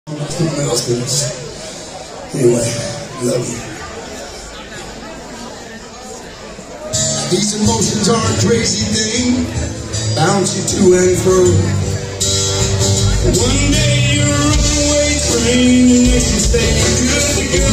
Something else goodness. Anyway, love you. These emotions are a crazy thing, bounce you to and fro. One day you're a runaway train, the next you stay good to go.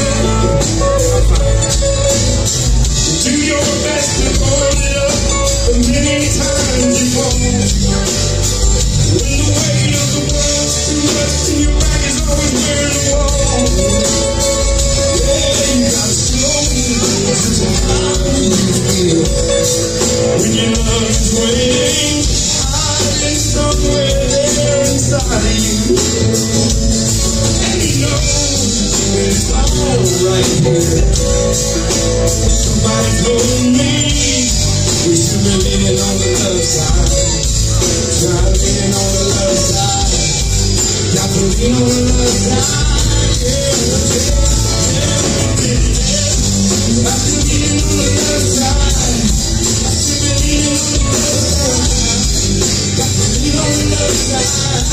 You do your best to hold it up, but many times you fall. When the weight of the world's too much and your back is always wearing the wall. Yeah, you gotta slow down, how you feel when your love is waiting, hiding somewhere there inside of you. And you know that it's all right here. Somebody told me we should be living on the love side. Try leaning on the love side. Got to lean on the love side. Yeah. Got to lean on the love side. I should be leaning on the love side. Got to lean on the love side.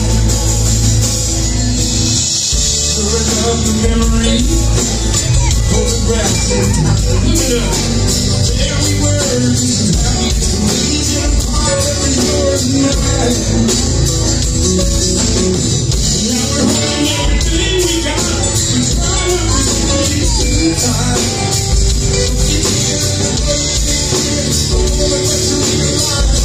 Stirring up the memory, photographs in time. Every word is happy to lead you apart. Every word is mine. Now we're holding everything we got. We try to release the time. It's here, it's all the way to realize.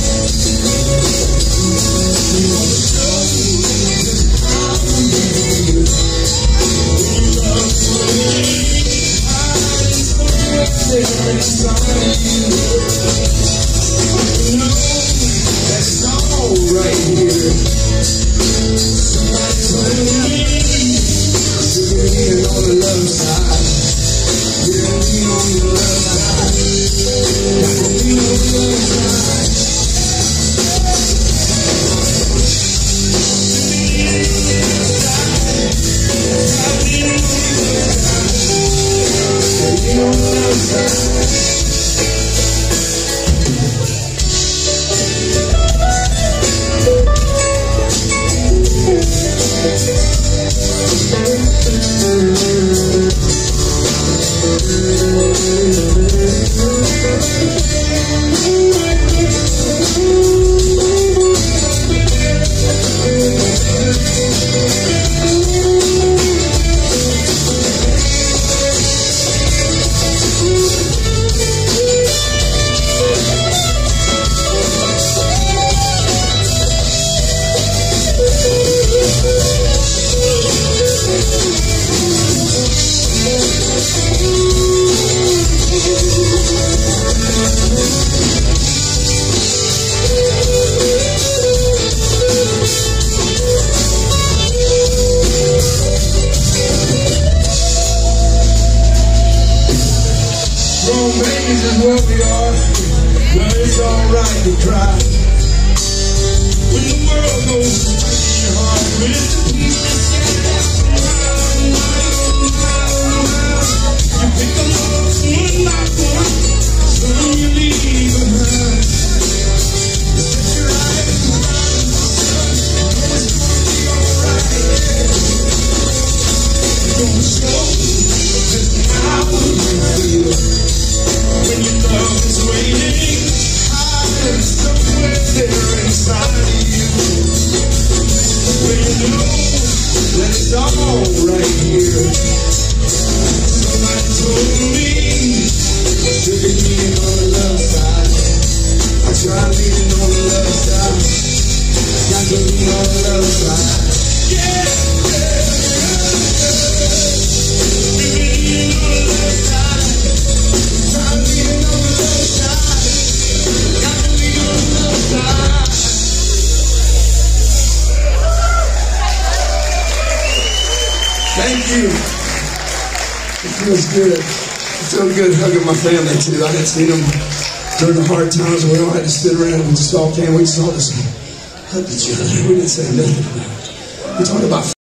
We want to show you how we feel. When you love me, hiding somewhere there inside of you. You know that it's all right here. Somebody told me to lean on the love side. Yeah, lean on the love side. Got to lean on the love side. Lean on the love side. Babies is what we are, but it's alright to cry. When the world goes to breaking your heart, but it's the peace that's scattered out from mile. You pick them up one by one, some you leave behind. You set your eyes around the sun, and it's gonna be alright. You're gonna show just how you feel. When your love is waiting, hiding somewhere there inside of you. Well, you know that it's all right here. Somebody told me I should be leaning on the love side. I try leaning on the love side. Got to lean on the love side. Yeah, yeah, yeah. Leaning on the love side. Thank you. It feels good. It feels good hugging my family too. I had seen them during the hard times when we all had to sit around and just all came. We just all just hugged each other. We didn't say nothing about it. We talked about